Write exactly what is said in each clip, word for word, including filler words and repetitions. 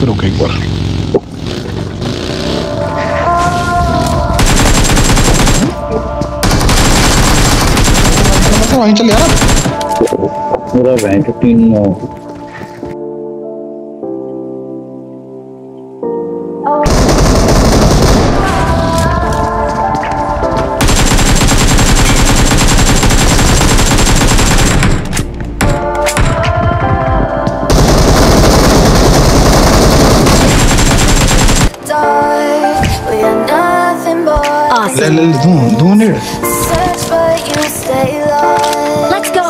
पे रुक एक बार। वहीं चल यार पूरा बैंक तीन नौ ले ले दो दो मिनट। Let's go.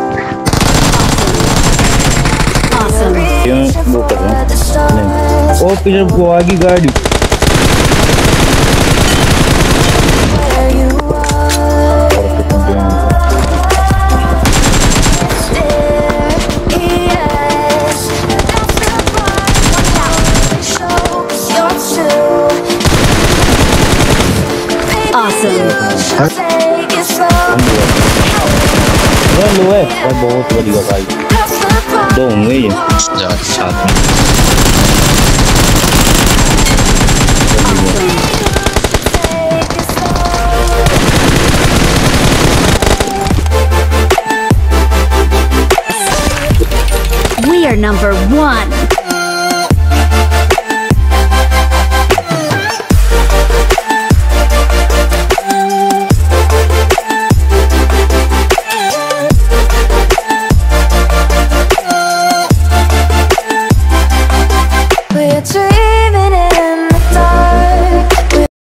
Awesome. क्यों वो कर रहा हूँ? ओ पीछे वो आगे गाड़ी। लो है और बहुत बढ़िया भाई दो होंगे ये जाके साथ में We are number one.